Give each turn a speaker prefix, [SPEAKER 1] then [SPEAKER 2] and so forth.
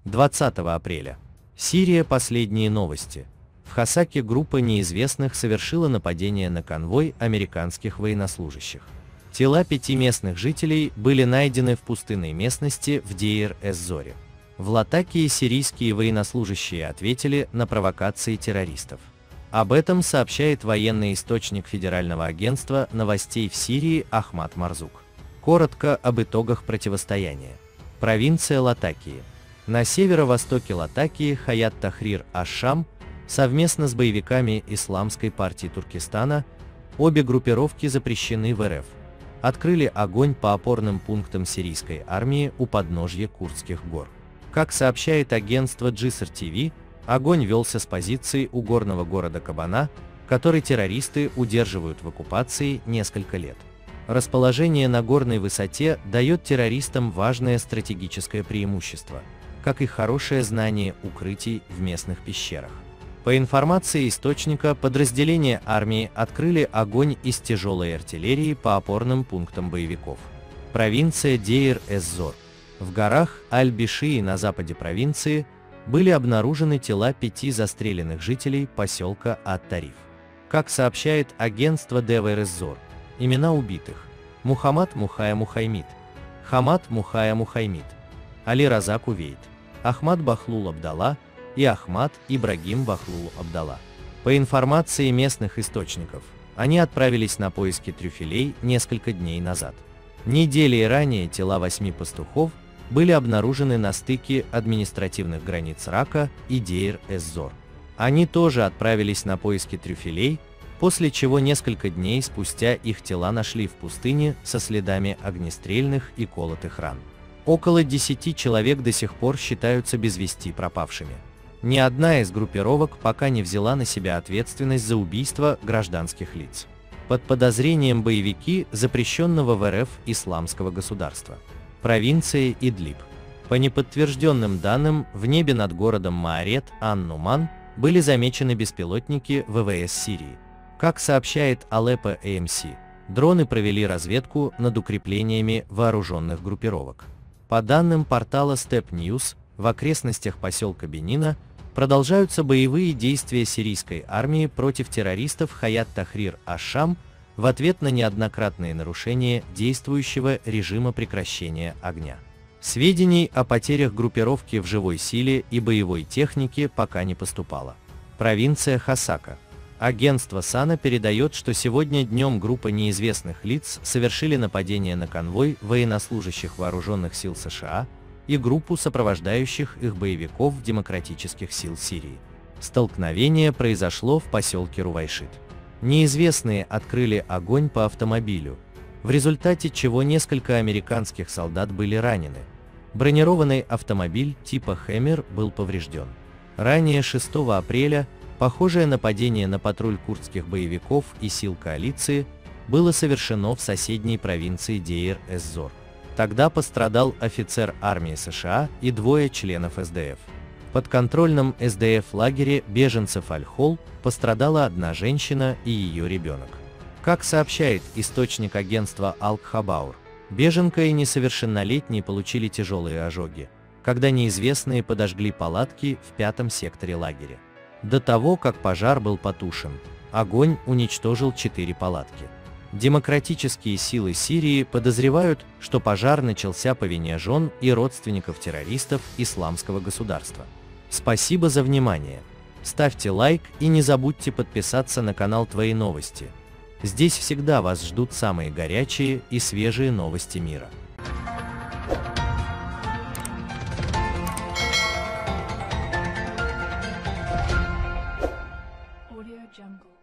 [SPEAKER 1] 20 апреля. Сирия. Последние новости. В Хасаке группа неизвестных совершила нападение на конвой американских военнослужащих. Тела 5 местных жителей были найдены в пустынной местности в Дейр-эз-Зоре. В Латакии сирийские военнослужащие ответили на провокации террористов. Об этом сообщает военный источник Федерального агентства новостей в Сирии Ахмад Марзук. Коротко об итогах противостояния. Провинция Латакии. На северо-востоке Латакии Хаят Тахрир аш-Шам совместно с боевиками Исламской партии Туркестана, обе группировки запрещены в РФ, открыли огонь по опорным пунктам сирийской армии у подножья Курдских гор. Как сообщает агентство Джиср ТВ, огонь велся с позиции у горного города Кабана, который террористы удерживают в оккупации несколько лет. Расположение на горной высоте дает террористам важное стратегическое преимущество, как и хорошее знание укрытий в местных пещерах. По информации источника, подразделения армии открыли огонь из тяжелой артиллерии по опорным пунктам боевиков. Провинция Дейр-эз-Зор. В горах Аль-Бишии на западе провинции были обнаружены тела 5 застреленных жителей поселка Ат-Тариф. Как сообщает агентство Дейр-эз-Зор, имена убитых: Мухаммад Мухая Мухаймид, Хамад Мухая Мухаймид, Али Разак Увейд, Ахмад Бахлул Абдалла и Ахмад Ибрагим Бахлул Абдалла. По информации местных источников, они отправились на поиски трюфелей несколько дней назад. Недели ранее тела 8 пастухов были обнаружены на стыке административных границ Рака и Дейр-эз-Зор. Они тоже отправились на поиски трюфелей, после чего несколько дней спустя их тела нашли в пустыне со следами огнестрельных и колотых ран. Около 10 человек до сих пор считаются без вести пропавшими. Ни одна из группировок пока не взяла на себя ответственность за убийство гражданских лиц. Под подозрением боевики запрещенного в РФ Исламского государства. Провинция Идлиб. По неподтвержденным данным, в небе над городом Маарет ан-Нуман были замечены беспилотники ВВС Сирии. Как сообщает Алеппо АМС, дроны провели разведку над укреплениями вооруженных группировок. По данным портала Step News, в окрестностях поселка Бенина продолжаются боевые действия сирийской армии против террористов Хаят Тахрир аш-Шам в ответ на неоднократные нарушения действующего режима прекращения огня. Сведений о потерях группировки в живой силе и боевой технике пока не поступало. Провинция Хасака. Агентство САНА передает, что сегодня днем группа неизвестных лиц совершили нападение на конвой военнослужащих вооруженных сил США и группу сопровождающих их боевиков демократических сил Сирии. Столкновение произошло в поселке Рувайшит. Неизвестные открыли огонь по автомобилю, в результате чего несколько американских солдат были ранены. Бронированный автомобиль типа Хэммер был поврежден. Ранее 6 апреля похожее нападение на патруль курдских боевиков и сил коалиции было совершено в соседней провинции Дейр-эз-Зор. Тогда пострадал офицер армии США и 2 членов СДФ. В подконтрольном СДФ лагере беженцев Аль-Хол пострадала 1 женщина и ее ребенок. Как сообщает источник агентства Аль-Хабаур, беженка и несовершеннолетние получили тяжелые ожоги, когда неизвестные подожгли палатки в 5-м секторе лагеря. До того, как пожар был потушен, огонь уничтожил 4 палатки. Демократические силы Сирии подозревают, что пожар начался по вине жен и родственников террористов Исламского государства. Спасибо за внимание. Ставьте лайк и не забудьте подписаться на канал Твои новости. Здесь всегда вас ждут самые горячие и свежие новости мира.
[SPEAKER 2] Audio Jungle.